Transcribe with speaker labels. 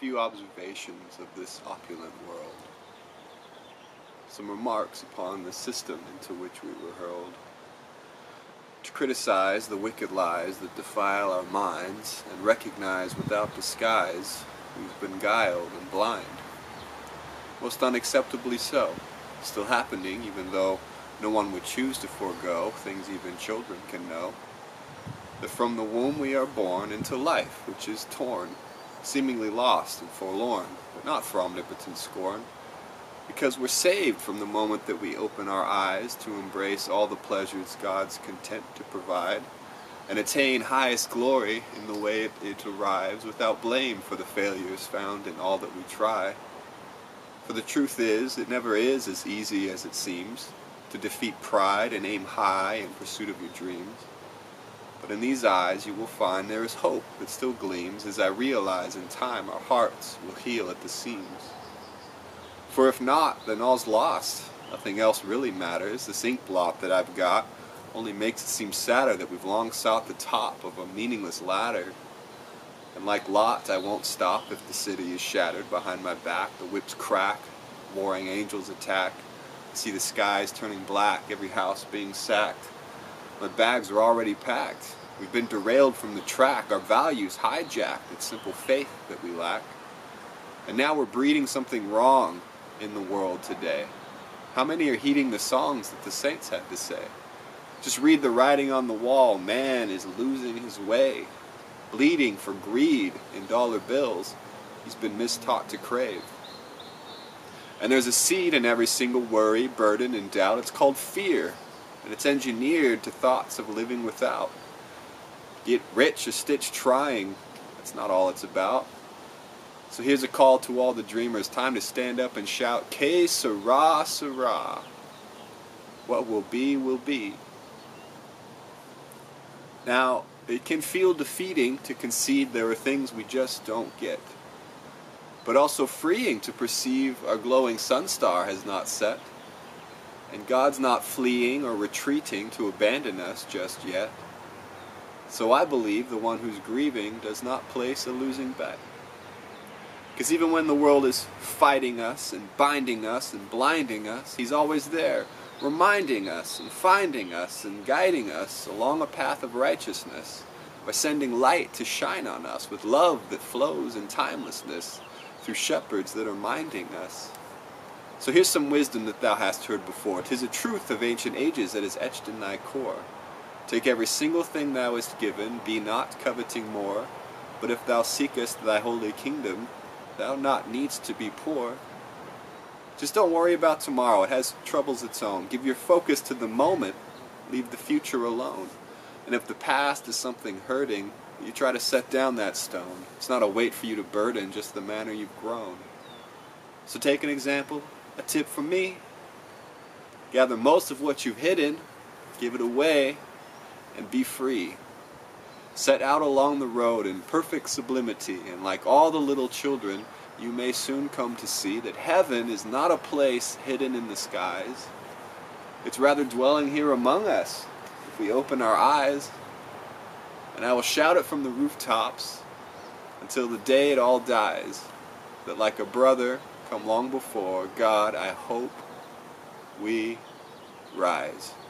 Speaker 1: few observations of this opulent world, some remarks upon the system into which we were hurled, to criticize the wicked lies that defile our minds and recognize without disguise we've been guiled and blind. Most unacceptably so, still happening even though no one would choose to forego things even children can know, that from the womb we are born into life which is torn, seemingly lost and forlorn, but not for omnipotent scorn, because we're saved from the moment that we open our eyes to embrace all the pleasures God's content to provide, and attain highest glory in the way it arrives without blame for the failures found in all that we try. For the truth is, it never is as easy as it seems to defeat pride and aim high in pursuit of your dreams. But in these eyes you will find there is hope that still gleams as I realize in time our hearts will heal at the seams. For if not, then all's lost. Nothing else really matters. This ink blot that I've got only makes it seem sadder that we've long sought the top of a meaningless ladder. And like Lot, I won't stop if the city is shattered behind my back. The whips crack, warring angels attack. I see the skies turning black, every house being sacked. My bags are already packed. We've been derailed from the track, our values hijacked. It's simple faith that we lack. And now we're breeding something wrong in the world today. How many are heeding the songs that the saints had to say? Just read the writing on the wall. Man is losing his way, bleeding for greed in dollar bills he's been mistaught to crave. And there's a seed in every single worry, burden, and doubt. It's called fear, and it's engineered to thoughts of living without. Get rich a stitch trying, that's not all it's about. So here's a call to all the dreamers, time to stand up and shout, Que sera, sera. What will be, will be. Now, it can feel defeating to concede there are things we just don't get, but also freeing to perceive our glowing sun star has not set, and God's not fleeing or retreating to abandon us just yet. So I believe the one who's grieving does not place a losing bet. Because even when the world is fighting us and binding us and blinding us, He's always there, reminding us and finding us and guiding us along a path of righteousness by sending light to shine on us with love that flows in timelessness through shepherds that are minding us. So here's some wisdom that thou hast heard before. 'Tis a truth of ancient ages that is etched in thy core. Take every single thing thou hast given, be not coveting more, but if thou seekest thy holy kingdom, thou not needst to be poor. Just don't worry about tomorrow, it has troubles its own. Give your focus to the moment, leave the future alone. And if the past is something hurting, you try to set down that stone. It's not a weight for you to burden, just the manner you've grown. So take an example, a tip from me. Gather most of what you've hidden, give it away, and be free. Set out along the road in perfect sublimity, and like all the little children, you may soon come to see that heaven is not a place hidden in the skies. It's rather dwelling here among us, if we open our eyes. And I will shout it from the rooftops until the day it all dies, that like a brother come long before, God, I hope we rise.